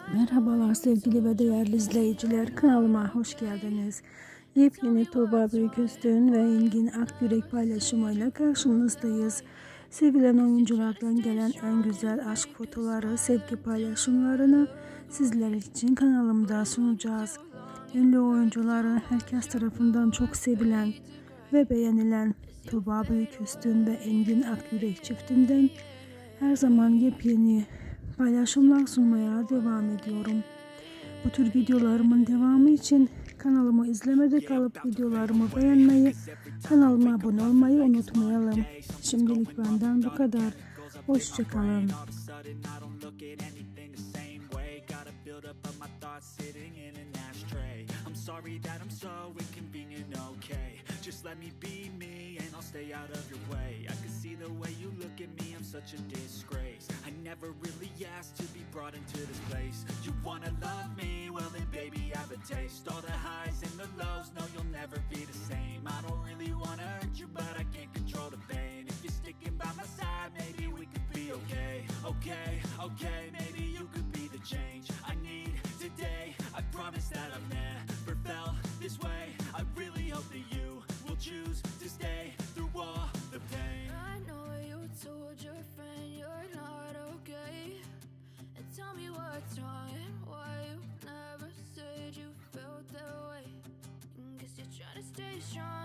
Merhabalar sevgili ve değerli izleyiciler, kanalıma hoş geldiniz. Yepyeni Tuğba Büyüküstün ve Engin Akyürek paylaşımıyla karşınızdayız. Sevilen oyunculardan gelen en güzel aşk fotoları, sevgi paylaşımlarını sizler için kanalımda sunacağız. Ünlü oyuncuların herkes tarafından çok sevilen ve beğenilen Tuğba Büyüküstün ve Engin Akyürek çiftinden her zaman yepyeni paylaşımlar sunmaya devam ediyorum. Bu tür videolarımın devamı için kanalımı izlemede kalıp videolarımı beğenmeyi, kanalıma abone olmayı unutmayalım. Şimdilik benden bu kadar. Hoşça kalın. Sorry that I'm so inconvenient, okay. Just let me be me and I'll stay out of your way. I can see the way you look at me, I'm such a disgrace. I never really asked to be brought into this place. You wanna love me? Well then baby I have a taste. All the highs and the lows, no you'll never be the same. I don't really wanna hurt you but I can't control the pain. If you're sticking by my side, maybe we could be okay. Okay, maybe you could be the change I need today. I promise that I've never felt this way. I really hope that you will choose to stay through all the pain. I know you told your friend you're not okay, and tell me what's wrong and why you never said you felt that way. Guess you're trying to stay strong